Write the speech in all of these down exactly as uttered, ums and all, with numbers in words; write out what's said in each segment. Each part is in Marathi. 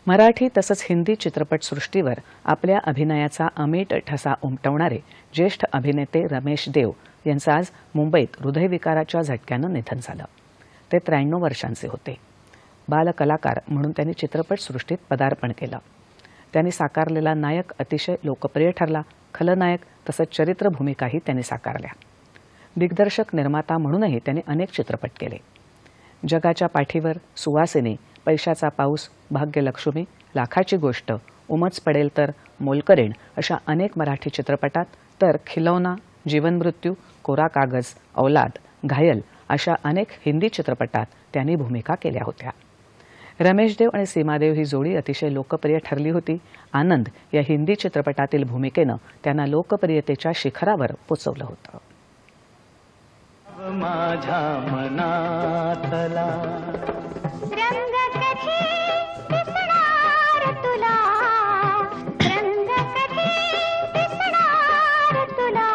मराठी तसंच हिंदी चित्रपटसृष्टीवर आपल्या अभिनयाचा अमीट ठसा उमटवणारे ज्येष्ठ अभिनेते रमेश देव यांचं आज मुंबईत हृदयविकाराच्या झटक्यानं निधन झालं। ते त्र्याण्णव वर्षांचे होते। बालकलाकार म्हणून त्यांनी चित्रपटसृष्टीत पदार्पण केलं। त्यांनी साकारलेला नायक अतिशय लोकप्रिय ठरला। खलनायक तसंच चरित्र भूमिकाही त्यांनी साकारल्या। दिग्दर्शक निर्माता म्हणूनही त्यांनी अनेक चित्रपट केले। जगाच्या पाठीवर, सुवासिनी, पैशाचा पाऊस, भाग्यलक्ष्मी, लाखाची गोष्ट, उमच पडेल तर, मोलकरीण अशा अनेक मराठी चित्रपटात तर खिलौना, जीवन मृत्यू, कोरा कागज, औलाद, घायल अशा अनेक हिंदी चित्रपटात त्यांनी भूमिका केल्या होत्या। रमेश देव आणि सीमादेव ही जोडी अतिशय लोकप्रिय ठरली होती। आनंद या हिंदी चित्रपटातील भूमिकेनं त्यांना लोकप्रियतेच्या शिखरावर पोचवलं होतं। माझ्या मनातला रंग कधी दिसणार तुला, रंग कधी दिसणार तुला,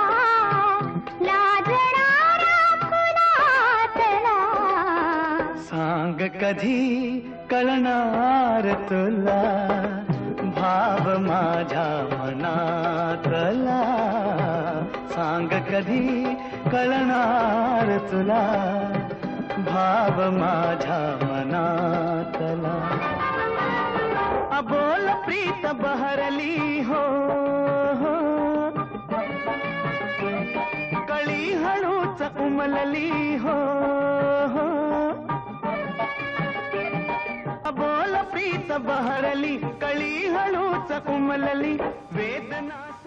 लाजणारा फुलातला सांग कधी कळणार तुला, भाव माझ्या मनातला सांग कधी कळणार तुला, भाव माझ्या मनातला। अबोल प्रीत बहरली हो, कळी हळूच उमलली हो, अबोल प्रीत बहरली, कळी हळूच उमलली, वेदना